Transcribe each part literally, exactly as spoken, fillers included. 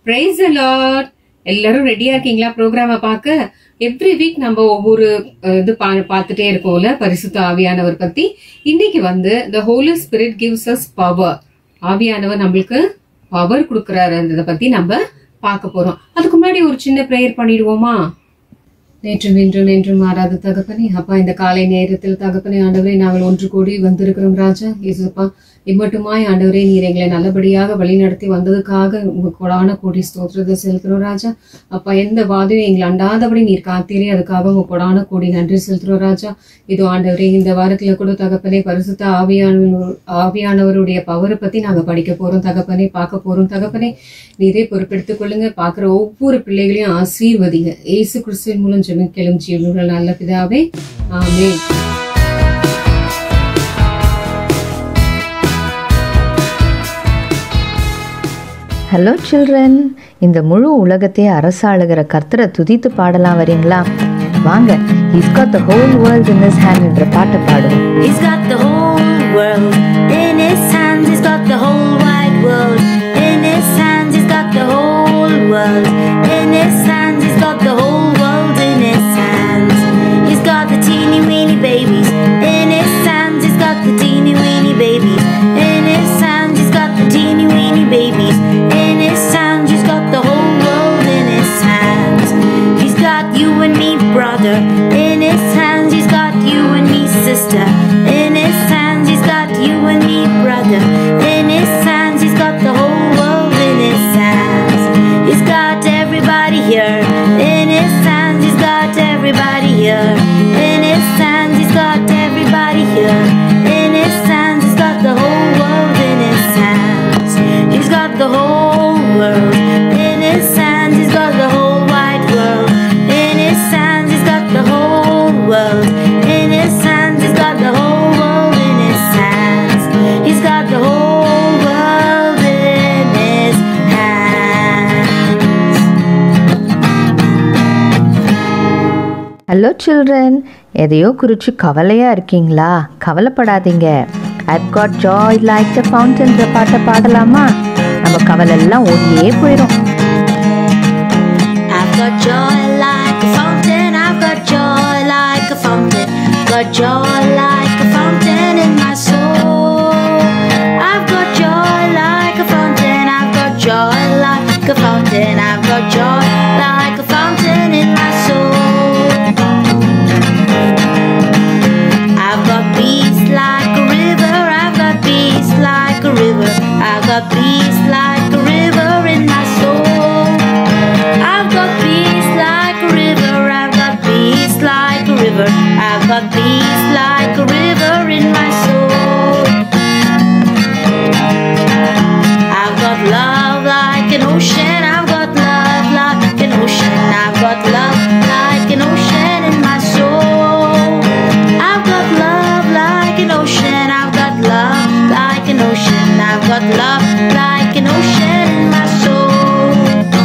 Praise the Lord. எல்லாரும் ரெடியா இருக்கீங்களா ப்ரோக்ராம பார்க்க? எவ்ரி வீக் நம்ம ஒவ்வொரு இது பார்த்துட்டே இருக்கோம்ல பரிசுத்த ஆவியானவர் பத்தி. இன்னைக்கு வந்து the Holy Spirit gives us power. ஆவியானவர் நம்மளுக்கு பவர் கொடுக்கறாருன்றத பத்தி நம்ம பார்க்க போறோம். அதுக்கு முன்னாடி ஒரு சின்ன பிரேயர் பண்ணிடுவோமா? நேற்றும் இன்றும் என்றும் மாறாத தகப்பனே, அப்பா இந்த காலை நேரத்தில் தகப்பனே ஆண்டவரே நாங்கள் ஒன்று கூடி வந்திருக்கிறோம் ராஜா. இயேசுப்பா இம்மட்டுமாய் ஆண்டவரே நீர் எங்களை நல்லபடியாக வழி நடத்தி வந்ததுக்காக உங்க கொடான கோடி ஸ்தோத்திரத்தை செலுத்துறோம் ராஜா. அப்பா எந்த வாதையும் எங்களை அண்டாதபடி நீர் காத்தீரே, அதுக்காக உங்க கொடான கோடி நன்றி செலுத்துறோம் ராஜா. இதோ ஆண்டவரே இந்த வாரத்துல கூட தகப்பனே பரிசுத்த ஆவியான ஆவியானவருடைய பவரை பத்தி நாங்க படிக்க போறோம் தகப்பனே, பார்க்க போறோம் தகப்பனே. நீரே பொறுப்பெடுத்துக் கொள்ளுங்க. பாக்குற ஒவ்வொரு பிள்ளைகளையும் ஆசீர்வதிங்க. இயேசு கிறிஸ்துவின் மூலம் ஜெபிக்கிறோம் ஜீவனுள்ள நல்ல பிதாவே, ஆமென். ஹலோ சில்ட்ரன், இந்த முழு உலகத்தை அரசாளுகிற கர்த்தரை துதித்து பாடலாம் வரீங்களா? வாங்க, He's got the whole world in his hand என்ற பாட்டை பாடுவோம். He's got the whole world in his hands. He's got the whole wide world in his hands. He's got the whole world in his hands. He's got the whole world in his hands. He's got the teeny weeny babies in his hands. He's got the teeny weeny babies in his hands. He's got the teeny weeny babies in his hands. He's got the whole world in his hands. He's got you and me, brother, in his hands. He's got you and me, sister, in his hands. He's got you and me, brother, in his hands. He's got the whole world in his hands. He's got everybody here in his hands. He's got everybody here in his hands. He's got everybody here in his hands. He's got the whole world in his hands. He's got the whole world in his hands. He's got the whole wide world in his hands. He's got the whole world in his hands. He's got the whole world in his hands. He's got the whole world in his hands. Hello children, எதையோ குறித்து கவலையாக இருக்கீங்களா? கவலைப்படாதீங்க. I've got joy like a fountain என்ற பாட்டை பாடலாமா? நம்ம கவலை எல்லாம் ஓடியே போயிடும். I've got joy like a fountain. I've got joy like a fountain. Got joy like a fountain in my soul. I've got joy like a fountain. I've got joy like a fountain. I've got joy like a fountain in my soul. I've got peace like a river. I've got peace like a river. I've got peace like a river in my soul. I've got peace like a river. I've got peace like a river. I've got peace like a river in my soul. I've got love like an ocean. I've got love like an ocean. I've got love like an ocean in my soul. I've got love like an ocean. I've got love like an ocean. I've got love like an ocean in my soul.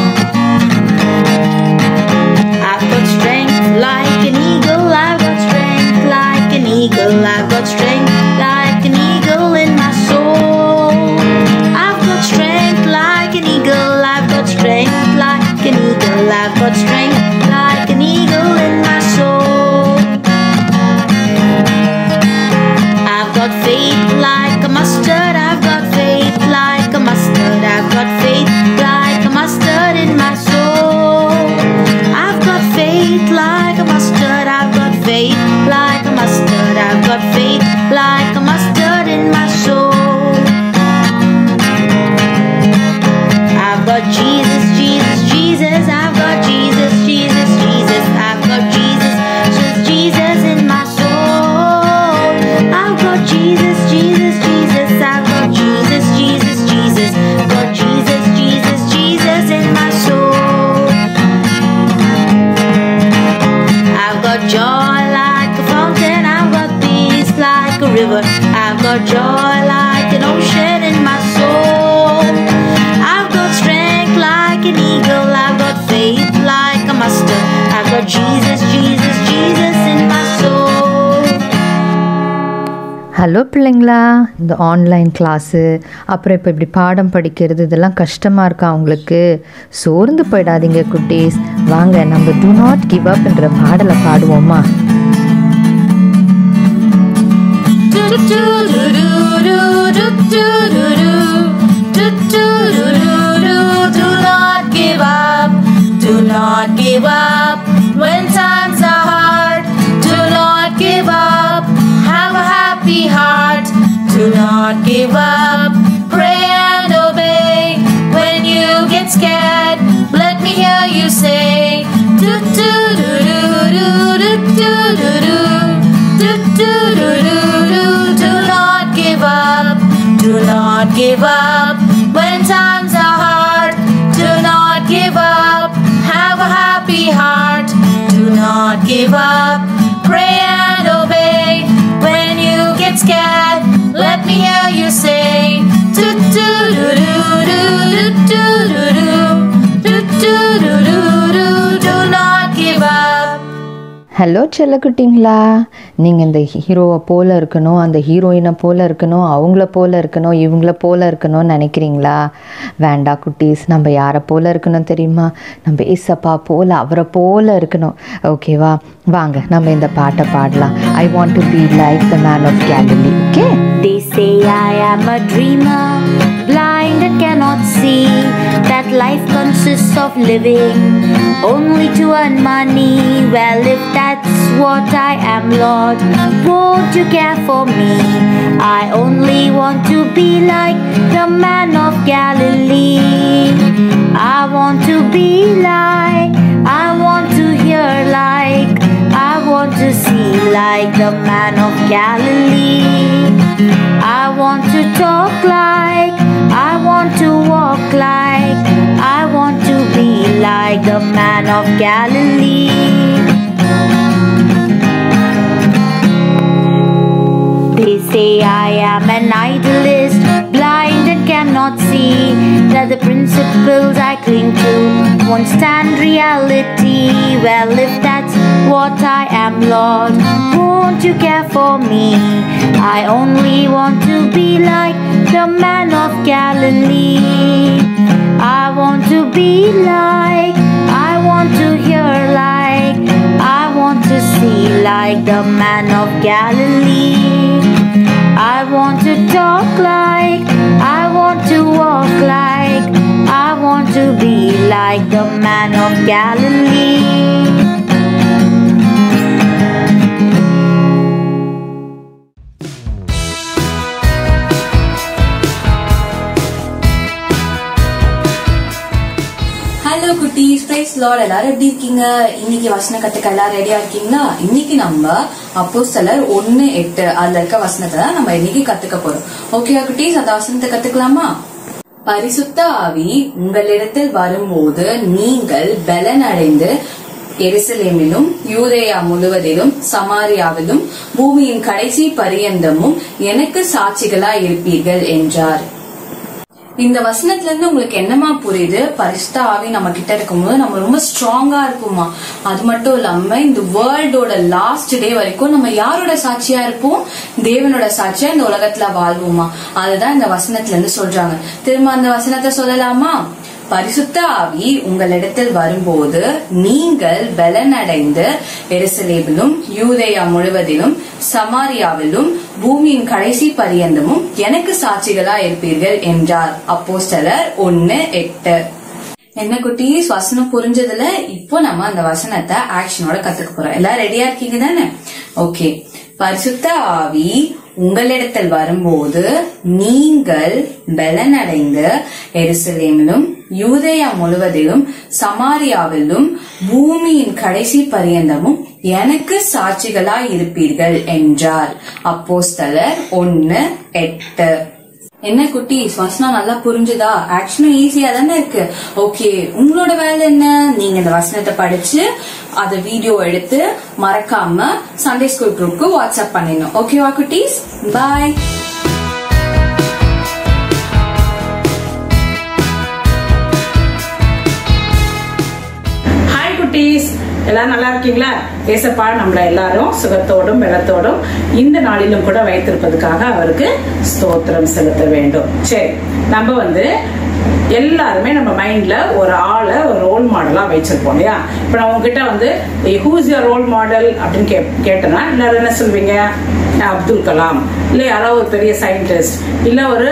I've got strength like an eagle. I've got strength like an eagle. I've got strength like an eagle in my soul. I've got strength like an eagle. I've got strength like an eagle. I've got strength like an eagle in my soul. I've got faith like a mustard. I've got faith like a mustard. I've got faith like a mustard in my soul. I've got faith like a mustard. I've got faith like a mustard. I've got faith like a mustard in my soul. I've got Jesus, Jesus, Jesus. I've got Jesus, Jesus, Jesus. I've got Jesus, Jesus, Jesus in my soul. I've got Jesus, Jesus, Jesus. I've got Jesus, Jesus, Jesus. Got Jesus, Jesus, Jesus in my soul. I've got joy like a fountain. I've got peace like a river. I've got joy like an ocean in my soul. I've got strength like an eagle. I've got faith like a mustard. I've got Jesus, Jesus, Jesus in my soul. Hello பிள்ளைங்களா, இந்த online class அப்புறம் இப்போ இப்படி பாடம் படிக்கிறது இதெல்லாம் கஷ்டமாக இருக்கா உங்களுக்கு? சோர்ந்து போயிடாதீங்க குட்டீஸ். வாங்க நம்ம டு நாட் கிவ் அப் என்ற பாடலை பாடுவோமா? Do not give up when times are hard. Do not give up. Have a happy heart. Do not give up. Pray and obey. When you get scared, let me hear you say, do do do do do do do do do do do do do. Do not give up. Do not give up when times are hard. Do not give up. Have a happy heart. Do not give up. Pray and obey. When you get scared, let me hear you say, do do do do do do do do do do do do do. Do not give up. Hello செல்லக்குட்டிங்களா, நீங்கள் இந்த ஹீரோவை போல் இருக்கணும், அந்த ஹீரோயினை போல் இருக்கணும், அவங்கள போல் இருக்கணும், இவங்கள போல் இருக்கணும்னு நினைக்கிறீங்களா? வேண்டா குட்டீஸ், நம்ம யாரை போல் இருக்கணும் தெரியுமா? நம்ம ஏசப்பா போல், அவரை போல் இருக்கணும். ஓகேவா? வாங்க நம்ம இந்த பாட்டை பாடலாம். I want to be like the man of Galilee. Okay? They say I am a dreamer, blind and cannot see that life consists of living only to earn money. Well, if that's what I am, Lord, won't you care for me? I only want to be like the man of Galilee. I want to be like, I want to hear like, I want to see like the man of Galilee. I want to talk like, I want to walk like, I want to be like the man of Galilee. They say I am an idolist, blind and cannot see that the principles I cling to won't stand reality. Well, if that's what I am, Lord, won't you care for me? I only want to be like the man of Galilee. I want to be like, I want to hear like, I want to see like the man of Galilee. I want to talk like, I want to walk like, I want to be like the man of Galilee. Hello குட்டீஸ், praise Lord. எல்லாரும் எப்படி இருக்கீங்க? இன்னைக்கு வசன கத்துக்க எல்லாரும் ரெடியா இருக்கீங்களா? இன்னைக்கு நம்ம அப்போஸ்தலர் ஒன்னு எட்டு அதுல இருக்க வசனத்தை தான் நம்ம இன்னைக்கு கத்துக்க போறோம். ஓகேவா குட்டீஸ்? அந்த வசனத்தை கத்துக்கலாமா? பரிசுத்த ஆவி உங்களிடத்தில் வரும்போது நீங்கள் பலன் அடைந்து எருசலேமிலும் யூதேயா முழுவதிலும் சமாரியாவிலும் பூமியின் கடைசி பரியந்தமும் எனக்கு சாட்சிகளா இருப்பீர்கள் என்றார். இந்த வசனத்துல இருந்து உங்களுக்கு என்னமா புரியுது? பரிசுத்த ஆவி நம்ம கிட்ட இருக்கும்போது நம்ம ரொம்ப ஸ்ட்ராங்கா இருக்குமா? அது மட்டும் இல்லாம இந்த வேர்ல்டோட லாஸ்ட் டே வரைக்கும் நம்ம யாரோட சாட்சியா இருப்போம்? தேவனோட சாட்சியா இந்த உலகத்துல வாழ்வோமா? அதுதான் இந்த வசனத்துல இருந்து சொல்றாங்க. திரும்ப அந்த வசனத்தை சொல்லலாமா? பரிசுத்த ஆவி உங்களிடத்தில் வரும்போது நீங்கள் பலனடைந்து எருசலேமிலும் யூதேயா முழுவதிலும் சமாரியாவிலும் பூமியின் கடைசி பரியந்தமும் எனக்கு சாட்சிகளா இருப்பீர்கள் என்றார். அப்போஸ்தலர் ஒன்னு எட்டு. என்ன குட்டீஸ், வசனம் புரிஞ்சதுல? இப்போ நம்ம அந்த வசனத்தை ஆக்ஷனோட கத்துக்க போறோம். எல்லாரும் ரெடியா இருக்கீங்க தானே? ஓகே. பரிசுத்த ஆவி உங்களிடத்தில் வரும்போது நீங்கள் பலனடைந்து எருசலேமிலும் யூதேயா முழுவதிலும் சமாரியாவிலும் பூமியின் கடைசி பரியந்தமும் எனக்கு சாட்சிகளா இருப்பீர்கள் என்றார். அப்போஸ்தலர் ஒன்னு எட்டு. என்ன குட்டீஸ், வசனம் நல்லா புரிஞ்சுதா? ஆக்ஷனும் ஈஸியா தானே இருக்கு. ஓகே, உங்களோட வேலை என்ன? நீங்க இந்த வசனத்தை படிச்சு அத வீடியோ எடுத்து மறக்காம சண்டே ஸ்கூல் குரூப்க்கு வாட்ஸ்அப் பண்ணிடணும். ஓகேவா குட்டீஸ்? பாய். ஹாய் குட்டீஸ், எல்லாரும் நல்லா இருக்கீங்களா? ஏசப்பா நம்மள எல்லாரும் சுகத்தோடும் பலத்தோடும் இந்த நாளிலும் கூட வைத்திருப்பதுக்காக அவருக்கு ஸ்தோத்திரம் செலுத்த வேண்டும். சரி, நம்ம வந்து எல்லாருமே நம்ம மைண்ட்ல ஒரு ஆளை ஒரு ரோல் மாடலா வச்சிருப்போம் இல்லையா? இப்ப நான் உங்ககிட்ட வந்து who is your role model அப்படின்னு கே கேட்டேன்னா எல்லாரும் என்ன சொல்வீங்க? அப்துல் கலாம், இல்ல யாராவது ஒரு பெரிய சயின்டிஸ்ட், இல்ல ஒரு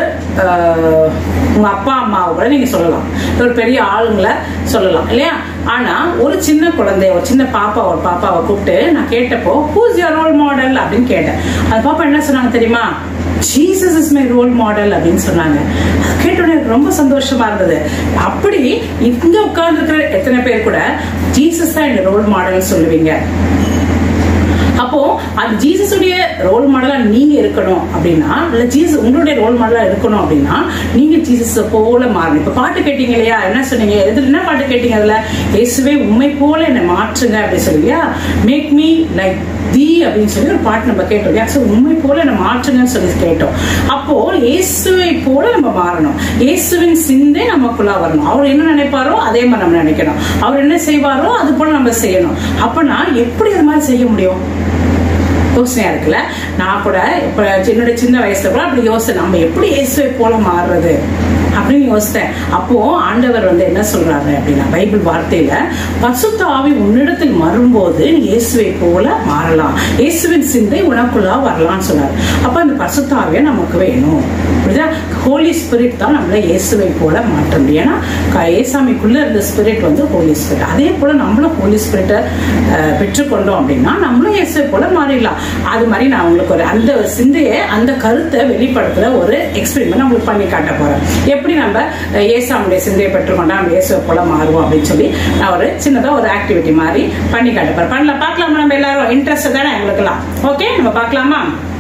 உங்க அப்பா அம்மாவை கூட நீங்க சொல்லலாம், ஒரு பெரிய ஆளுங்களை சொல்லலாம் இல்லையா? ஆனா ஒரு சின்ன குழந்தைய, ஒரு சின்ன பாப்பா, ஒரு பாப்பாவை கூப்பிட்டு நான் கேட்டப்போ who is your role model அப்படின்னு கேட்டேன். அந்த பாப்பா என்ன சொன்னாங்க தெரியுமா? Jesus is my role model அப்படின்னு சொன்னாங்க. கேட்டோட எனக்கு ரொம்ப சந்தோஷமா இருந்தது. அப்படி இங்க உட்கார்ந்து இருக்கிற எத்தனை பேர் கூட ஜீசஸ் தான் என்னோட ரோல் மாடல் சொல்லுவீங்க? அப்போ அந்த ஜீசஸுடைய ரோல் மாடலா நீங்க இருக்கணும் அப்படின்னா, இல்ல ஜீசஸ் உங்களுடைய ரோல் மாடலா இருக்கணும் அப்படின்னா நீங்க ஜீசஸ் போல மாறணும். இப்ப பாட்டு கேட்டீங்க இல்லையா? என்ன சொன்னீங்க? எதுல என்ன பாட்டு கேட்டீங்க? அதுல இயேசுவே உண்மை போல என்னை மாற்றுங்க அப்படின்னு சொல்லியா, மேக் மீ லைக் தி அப்படின்னு சொல்லி ஒரு பாட்டு நம்ம கேட்டோம் இல்லையா? உண்மை போல நம்ம மாற்றுங்கன்னு சொல்லி கேட்டோம். அப்போ இயேசுவை போல நம்ம மாறணும். இயேசுவின் சிந்தை நமக்குள்ள வரணும். அவர் என்ன நினைப்பாரோ அதே மாதிரி நம்ம நினைக்கணும். அவர் என்ன செய்வாரோ அது போல நம்ம செய்யணும். அப்பனா எப்படி அது மாதிரி செய்ய முடியும்? யோசனையா இருக்குல்ல? நான் கூட இப்ப என்னோட சின்ன வயசுல கூட அப்படி யோசனை, நம்ம எப்படி இயேசுவை போல மாறுறது அப்படின்னு யோசித்தேன். அப்போ ஆண்டவர் வந்து என்ன சொல்றாரு அப்படின்னா, பைபிள் வார்த்தையில பரிசுத்த ஆவி உன்னிடத்தில் வரும்போது நீ இயேசுவை போல மாறலாம், இயேசுவின் சிந்தை உனக்குள்ளா வரலாம்னு சொன்னாரு. அப்ப அந்த பரிசுத்த ஆவியை நமக்கு வேணும். ஹோலி ஸ்பிரிட் தான் நம்மள இயேசுவை போல மாற்ற முடியும். ஏன்னா ஏசாமிக்குள்ள இருந்த ஸ்பிரிட் வந்து ஹோலி ஸ்பிரிட். அதே போல நம்மளும் ஹோலி ஸ்பிரிட்டை பெற்றுக்கொண்டோம் அப்படின்னா நம்மளும் இயேசுவை போல மாறிடலாம். அது மாதிரி நான் உங்களுக்கு ஒரு அந்த சிந்தையை, அந்த கருத்தை வெளிப்படுத்துற ஒரு எக்ஸ்பெரிமெண்ட் உங்களுக்கு பண்ணி காட்ட போறேன். எப்படி நம்ம ஏசாமுடைய சிந்தையை பெற்றுக்கொண்டா நம்ம இயேசுவை போல மாறுவோம் அப்படின்னு சொல்லி நான் ஒரு சின்னதா ஒரு ஆக்டிவிட்டி மாதிரி பண்ணி காட்ட போறேன். பண்ணலாம், பார்க்கலாமா? நம்ம எல்லாரும் இன்ட்ரெஸ்ட் தானே எங்களுக்குலாம்? ஓகே, நம்ம பார்க்கலாமா?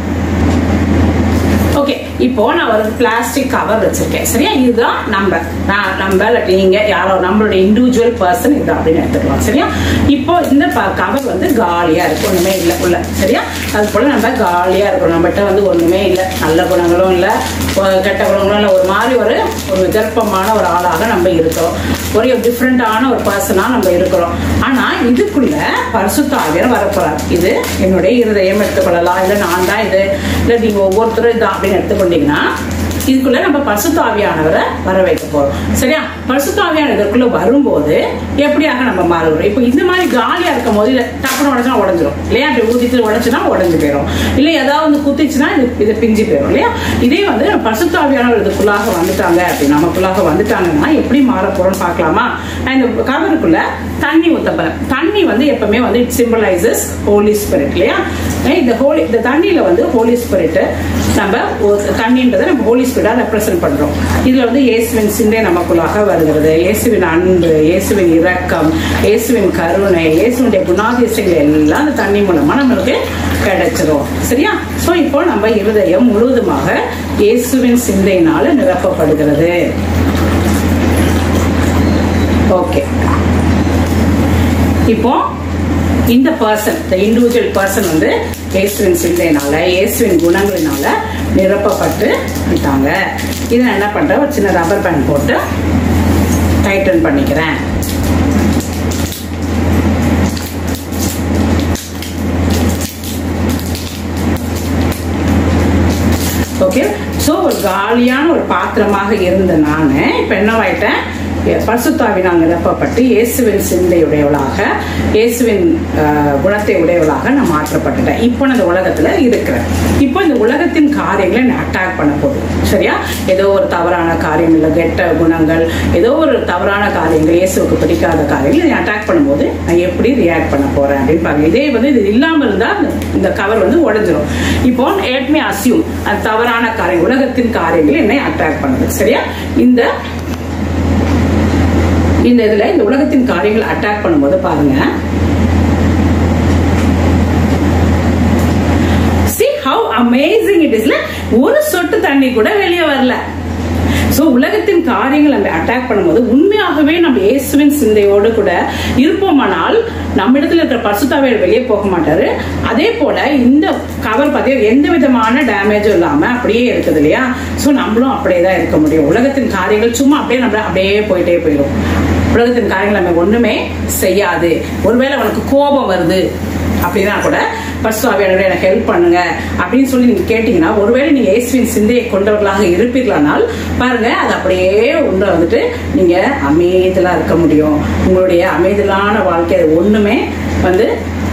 ஓகே, இப்போ நான் ஒரு பிளாஸ்டிக் கவர் வச்சிருக்கேன். சரியா? இதுதான் நம்ம நம்ம நீங்க யாரோ நம்மளுடைய இண்டிவிஜுவல் பர்சன் இது அப்படின்னு எடுத்துக்கலாம். சரியா? இப்போ இந்த கவர் வந்து காலியா இருக்கு, ஒண்ணுமே இல்லை உள்ள. சரியா? அது போல நம்ம காலியா இருக்கும். நம்மகிட்ட வந்து ஒண்ணுமே இல்லை, நல்ல குணங்களும் இல்லை, கெட்ட குணங்களும் இல்லை. ஒரு மாதிரி ஒரு ஒரு விகற்பமான ஒரு ஆளாக நம்ம இருக்கிறோம். ஒரு டிஃப்ரெண்டான ஒரு பர்சனா நம்ம இருக்கிறோம். ஆனா இதுக்குள்ள பரிசுத்த ஆவியானவர் வரப்போறார். இது என்னுடைய இருதயம் எடுத்துக்கொள்ளலாம், இல்ல நான் தான் இது, இல்ல நீங்க ஒவ்வொருத்தரும் இதான் அப்படின்னு எடுத்துக்கொண்டீங்கன்னா இதுக்குள்ள நம்ம பரிசுத்த ஆவியானவரை வர வைக்க போறோம். சரியா? பரிசுத்த ஆவியானவர் இதற்குள்ள வரும்போது எப்படியாக நம்ம மாறுறோம்? இப்போ இந்த மாதிரி காலியா இருக்கும் போது டக்குனு உடச்சுனா உடஞ்சிரும் இல்லையா? அப்படி ஊதிட்டு உடச்சுனா உடஞ்சு போயிடும், இல்ல ஏதாவது வந்து குத்திச்சுன்னா இது இது பிஞ்சு போயிடும் இல்லையா? இதே வந்து பரிசுத்த ஆவியானவர் இதுக்குள்ளாக வந்துட்டாங்க அப்படி நமக்குள்ளாக வந்துட்டாங்கன்னா எப்படி மாற போறோம்னு பார்க்கலாமா? இந்த கவருக்குள்ள தண்ணி ஊத்தப்போறேன். தண்ணி வந்து எப்பவுமே வந்து இட் சிம்பலைசஸ் ஹோலி ஸ்பிரிட் இல்லையா? இந்த ஹோலி இந்த தண்ணியில வந்து ஹோலி ஸ்பிரிட் நம்ம தண்ணின்றதை நம்ம ஹோலி ஸ்பிரிட்டா ரெப்ரசென்ட் பண்றோம். இதுல வந்து இயேசுவின் சிந்தை நமக்குள்ளாக வருகிறது, இயேசுவின் அன்பு, இயேசுவின் இரக்கம், இயேசுவின் கருணை, இயேசுடைய குணாதிசயங்கள் எல்லாம் அந்த தண்ணி மூலமா நம்மளுக்கு கிடைச்சிரும். சரியா? சோ இப்போ நம்ம இருதயம் முழுவதுமாக இயேசுவின் சிந்தையினால நிரப்பப்படுகிறது. ஓகே, இப்போ இந்த பர்சன், இந்த இண்டிவிஜுவல் பர்சன் வந்து இயேசுவின் சிந்தையினால, இயேசுவின் குணங்களினால நிரப்பப்பட்டு விட்டாங்க. இதை நான் என்ன பண்றேன், ஒரு சின்ன ரப்பர் பேண்ட் போட்டு டைட்டன் பண்ணிக்கிறேன். ஓகே, சோ ஒரு காலியான ஒரு பாத்திரமாக இருந்த நானு இப்ப என்னவாயிட்டேன், பரிசுத்தாவினால் நிரப்பப்பட்டு இயேசுவின் சிந்தையுடையவளாக, இயேசுவின் குணத்தை உடையவளாக நான் மாற்றப்பட்டுட்டேன். இப்போ நான் இந்த உலகத்துல இருக்கிறேன். இப்போ இந்த உலகத்தின் காரியங்களை நான் அட்டாக் பண்ண போகுது. சரியா? ஏதோ ஒரு தவறான காரியம், இல்லை கெட்ட குணங்கள், ஏதோ ஒரு தவறான காரியங்கள், இயேசுக்கு பிடிக்காத காரியங்கள் இதை அட்டாக் பண்ணும்போது நான் எப்படி ரியாக்ட் பண்ண போறேன் அப்படின்னு பாருங்க. இதே வந்து இது இல்லாம இருந்தா இந்த கவர் வந்து உடைஞ்சிரும். இப்போ let me assume அந்த தவறான காரியம், உலகத்தின் காரியங்கள் என்னை அட்டாக் பண்ணுது. சரியா? இந்த இந்த இதுல இந்த உலகத்தின் காரியங்கள் அட்டாக் பண்ணும்போது பாருங்க, see how amazing it is. ஒரு சொட்டு தண்ணி கூட வெளியே வரல. சோ உலகத்தின் காரியங்கள் நம்ம அட்டாக் பண்ணும்போது உண்மையாகவே நம்ம இயேசுவின் சிந்தையோடு கூட இருப்போமானால் நம்ம இடத்துல இருக்கிற பரிசுத்தாவியார் வெளியே போக மாட்டாரு. அதே போல இந்த கவர் பார்த்தீங்கன்னா எந்த விதமான டேமேஜும் இல்லாம அப்படியே இருக்குது இல்லையா? சோ நம்மளும் அப்படியே தான் இருக்க முடியும். உலகத்தின் காரியங்கள் சும்மா அப்படியே நம்ம அப்படியே போயிட்டே போயிடும். உலகத்தின் காரியங்கள் நம்ம ஒண்ணுமே செய்யாது. ஒருவேளை அவனுக்கு கோபம் வருது அப்படின்னா கூட பரிசுத்த ஆவியானவரே எனக்கு ஹெல்ப் பண்ணுங்க அப்படின்னு சொல்லி நீங்க கேட்டீங்கன்னா, ஒருவேளை நீங்க இயேசுவின் சிந்தையை கொண்டவர்களாக இருப்பீர்களானால் பாருங்க, அது அப்படியே உள்ள வந்துட்டு நீங்க அமைதியா இருக்க முடியும். உங்களுடைய அமைதியான வாழ்க்கை அது ஒண்ணுமே வந்து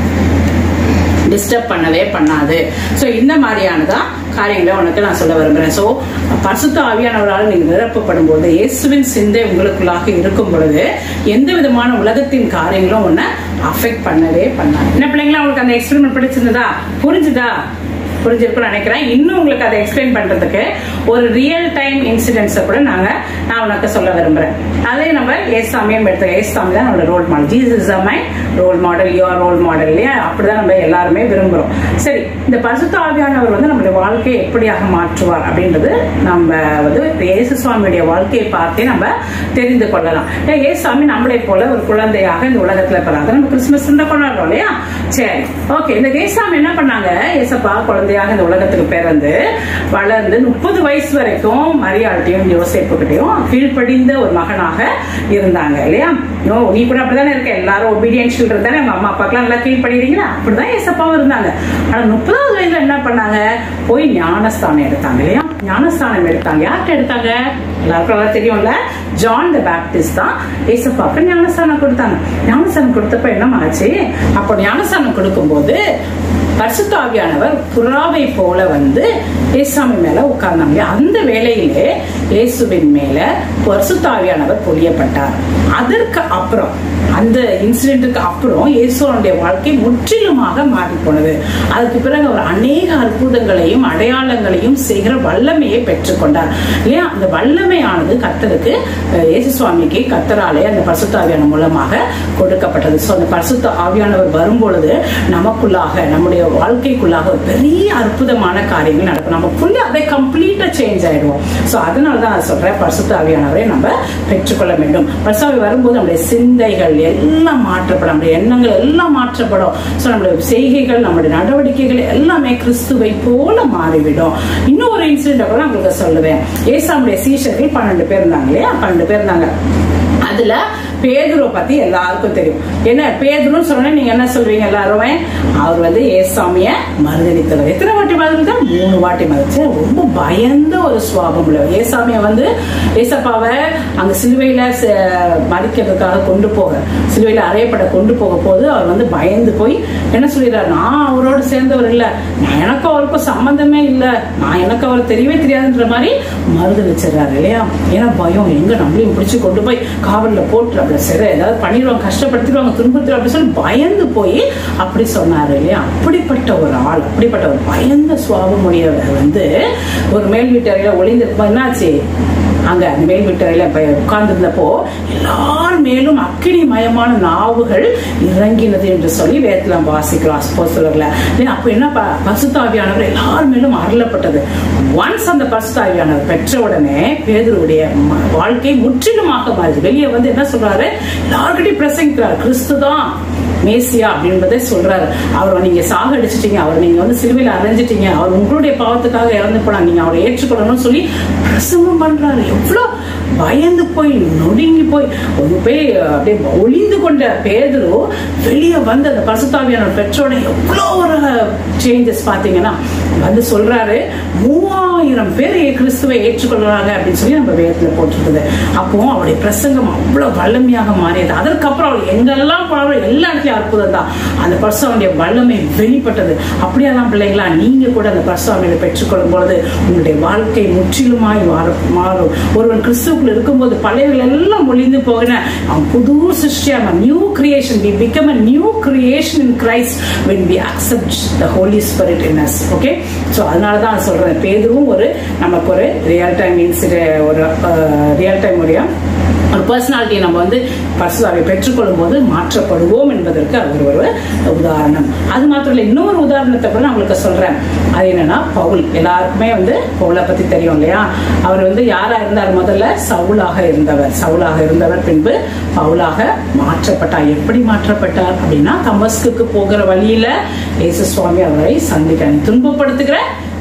டிஸ்டர்ப் பண்ணவே பண்ணாது. சோ இந்த மாதிரியானதான் காரியங்களை உனக்கு நான் சொல்ல விரும்புறேன். சோ பரிசுத்த ஆவியானவரால் நீங்க நிரப்பப்படும் போது, இயேசுவின் சிந்தை உங்களுக்குள்ளாக இருக்கும் பொழுது எந்த விதமான உலகத்தின் காரியங்களும் உன்னை அஃபெக்ட் பண்ணவே பண்ணாது. என்ன பிள்ளைங்களா, உங்களுக்கு அந்த எக்ஸ்பெரிமெண்ட் பிடிச்சிருந்ததா? புரிஞ்சுதா? புரிஞ்சிருக்கும்னு நினைக்கிறேன். இன்னும் உங்களுக்கு அதை எக்ஸ்பிளைன் பண்றதுக்கு ஒரு ரியல் டைம் இன்சிடென்ட்ஸை கூட நாங்க நான் உனக்கு சொல்ல விரும்புறேன். அதே நம்ம ஏசாமியும் எடுத்துக்க. ஏசாமி தான் நம்மளோட role model. Jesus is my role model, your role model இல்லையா? அப்படிதான் நம்ம எல்லாருமே விரும்புறோம். சரி, இந்த பரிசுத்த ஆவியானவர் வந்து நம்மளுடைய வாழ்க்கையை எப்படியாக மாற்றுவார் அப்படின்றது நம்ம வந்து இயேசு சுவாமியுடைய வாழ்க்கையை பார்த்தே நம்ம தெரிந்து கொள்ளலாம். ஏசாமி நம்மளை போல ஒரு குழந்தையாக இந்த உலகத்துல பிறகு நம்ம கிறிஸ்துமஸ் கொண்டாடுறோம் இல்லையா? சரி, ஓகே. இந்த ஏசாமி என்ன பண்ணாங்க? ஏசப்பா குழந்தை இந்த உலகத்துக்கு பிறந்து வளர்ந்து முப்பது வயசு வரைக்கும் மரியாதையும் யோசேப்புகிட்டையும் கீழ்ப்படிந்த ஒரு மகனாக இருந்தாங்க இல்லையா? நீ கூட அப்படித்தானே இருக்க, எல்லாரும் ஒபீடியன்ஷியல் இருந்தானே, உங்க அம்மா அப்பாக்கெல்லாம் நல்லா கீழ்படுறீங்களா? அப்படிதான் ஏசப்பாவும் இருந்தாங்க. ஆனா முப்பதாவது வயசுல என்ன பண்ணாங்க? போய் ஞானஸ்தானம் எடுத்தாங்க இல்லையா? ஞானஸ்தானம் எடுத்தாங்க. யார்கிட்ட எடுத்தாங்க? எல்லாருக்கும் நல்லா தெரியும்ல, ஜான் த பேப்டிஸ்ட் தான் ஏசப்பாக்கு ஞானஸ்தானம் கொடுத்தாங்க. ஞானஸ்தானம் கொடுத்தப்ப என்ன ஆச்சு? அப்போ ஞானஸ்தானம் கொடுக்கும் போது பரிசுத்த ஆவியானவர் புறாவை போல வந்து ஏசாமி மேல உட்கார்ந்தாங்க. அந்த வேளையிலே இயேசுவின் மேல பரிசுத்த ஆவியானவர் பொழியப்பட்டார். அதற்கு அப்புறம், அந்த இன்சிடென்ட்டுக்கு அப்புறம் இயேசுவனுடைய வாழ்க்கை முற்றிலுமாக மாறி போனது. அதுக்கு பிறகு அவர் அநேக அற்புதங்களையும் அடையாளங்களையும் செய்கிற வல்லமையை பெற்றுக்கொண்டார் இல்லையா? அந்த வல்லமையானது கர்த்தருக்கு, இயேசு சுவாமிக்கு கர்த்தராலே அந்த பரிசுத்த ஆவியானவர் மூலமாக கொடுக்கப்பட்டது. சோ அந்த பரிசுத்த ஆவியானவர் வரும்பொழுது நமக்குள்ளாக, நம்முடைய வாழ்க்கைக்குள்ளாக ஒரு பெரிய அற்புதமான காரியங்கள் நடக்கும். நமக்குள்ள அதை கம்ப்ளீட்டா சேஞ்ச் ஆயிடுவோம். சோ அதனாலதான் நான் சொல்றேன், பரிசுத்த ஆவியானவரை நம்ம பெற்றுக்கொள்ள வேண்டும். பரிசுத்த ஆவி வரும்போது நம்முடைய சிந்தைகள் எல்லாம் மாற்றப்படும், நம்முடைய எண்ணங்கள் எல்லாம் மாற்றப்படும். சோ நம்மளுடைய செய்கைகள், நம்முடைய நடவடிக்கைகள் எல்லாமே கிறிஸ்துவை போல மாறிவிடும். இன்னும் ஒரு இன்சிடென்ட் கூட உங்களுக்கு சொல்லுவேன். ஏசாமுடைய சீஷர்கள் பன்னெண்டு பேர் இருந்தாங்க இல்லையா? பன்னெண்டு பேர் இருந்தாங்க. அதுல பேதுருவை பத்தி எல்லாருக்கும் தெரியும். என்ன பேதுருன்னு சொன்னா நீங்க என்ன சொல்வீங்க எல்லாருமே? அவர் வந்து ஏசாமிய மறுதளித்தவர். எத்தனை வாட்டி மறுதளித்தார்? மூணு வாட்டி மறுதளிச்சு. ரொம்ப பயந்த ஒரு சுவாபம் உள்ளவர். ஏசாமிய வந்து ஏசப்பாவை அங்க சிலுவையில மறிக்கிறதுக்காக கொண்டு போக, சிலுவையில அறையப்பட கொண்டு போக போது அவர் வந்து பயந்து போய் என்ன சொல்லிடுறாரு? நான் அவரோட சேர்ந்தவர் இல்ல, நான் எனக்கு அவருக்கும் சம்பந்தமே இல்ல, நான் எனக்கு அவர் தெரியவே தெரியாதுன்ற மாதிரி மறுதளிச்சிடறாரு இல்லையா? ஏன்னா பயம், எங்க நம்மளையும் பிடிச்சு கொண்டு போய் காவல்ல போட்டு சரி ஏதாவது பண்ணிடுவாங்க, கஷ்டப்படுத்திடுவாங்க, துன்புறுத்திடுவாங்க அப்படி சொல்லி பயந்து போய் அப்படி சொன்னாரு இல்லையா? அப்படிப்பட்ட ஒரு ஆள், அப்படிப்பட்ட ஒரு பயந்த சுவாபமுடையவர் வந்து ஒரு மேல் வீட்டறையில ஒளிந்திருப்பா என்னாச்சு? அங்க அந்த மேல் வீட்டறையில உட்கார்ந்து இருந்தப்போ எல்லார் மேலும் அக்கினி மயமான நாவுகள் இறங்கினது என்று சொல்லி வேதத்துல வாசிக்கிறோம் அப்போஸ்தலர்ல. அப்ப என்ன? பரிசுத்த ஆவியானவர் எல்லார் மேலும் அருளப்பட்டது. ஒன்ஸ் அந்த பரிசுத்த ஆவியானவர் பெற்ற உடனே பேதுருவுடைய வாழ்க்கை முற்றிலுமாக மாறுது. வெளியே வந்து என்ன சொல்றாரு? எல்லார்கிட்டையும் பிரசங்கிக்கிறார், கிறிஸ்துதான் மேசியா அப்படின்றதை சொல்றாரு. அவரை நீங்க சாக அடிச்சிட்டீங்க, அவர் நீங்க வந்து சிலுவையில அரைஞ்சிட்டீங்க, அவர் உங்களுடைய பாவத்துக்காக இறந்து போனாங்க, நீங்க அவரை ஏற்றுக்கொள்ளணும்னு சொல்லி பிரசங்கம் பண்றாரு. எவ்வளவு பயந்து போய் நொடுங்கி போய் ஒரு போய் அப்படியே ஒளிந்து கொண்ட பேதுரு வெளியே வந்து அந்த பரிசுத்த ஆவியானவர் பெற்றோட எவ்வளவு ஒரு சேஞ்சஸ் பாத்தீங்கன்னா வந்து சொல்றாரு, மூவாயிரம் பேர் கிறிஸ்துவை ஏற்றுக்கொள்றாங்க அப்படின்னு சொல்லி நம்ம வேதத்துல போட்டிருக்குது. அப்போ அவருடைய பிரசங்கம் அவ்வளவு வல்லமையாக மாறியது. அதற்கப்புறம் அவர் எங்கெல்லாம் போனாலும் எல்லா இடத்துலயும் அற்புதம் தான். அந்த பரிசுத்தனுடைய வல்லமை வெளிப்பட்டது. அப்படியெல்லாம் பிள்ளைங்களா, நீங்க கூட அந்த பரிசுத்தனை பெற்றுக்கொள்ளும் பொழுது உங்களுடைய வாழ்க்கை முற்றிலுமாய் மாறும். ஒருவன் கிறிஸ்துவுக்குள்ள இருக்கும்போது பழையவர்கள் எல்லாம் ஒளிந்து போகிற அவன் புது சிருஷ்டியாக, new creation. we become a new creation in Christ when we accept the Holy Spirit in us. Okay, so அதனாலதான் சொல்றேன், பேதுருவும் ஒரு நமக்கு ஒரு ரியல் டைம் இன்சிடென்ட், ஒரு ரியல் டைம் உடைய ஒரு பர்சனாலிட்டியை நம்ம வந்து பரிசுத்தாவை பெற்றுக்கொள்ளும் போது மாற்றப்படுவோம் என்பதற்கு அது ஒரு உதாரணம். அது மாத்திரம் இல்லை, இன்னொரு உதாரணத்தை கூட நான் உங்களுக்கு சொல்றேன். அது என்னன்னா பவுல். எல்லாருக்குமே வந்து பவுலை பத்தி தெரியும் இல்லையா? அவர் வந்து யாரா இருந்தார்? முதல்ல சவுலாக இருந்தவர். சவுலாக இருந்தவர் பின்பு பவுலாக மாற்றப்பட்டார். எப்படி மாற்றப்பட்டார் அப்படின்னா, தமஸ்குக்கு போகிற வழியில இயேசு சுவாமி அவரை சந்திக்க, துன்பப்படுத்துகிற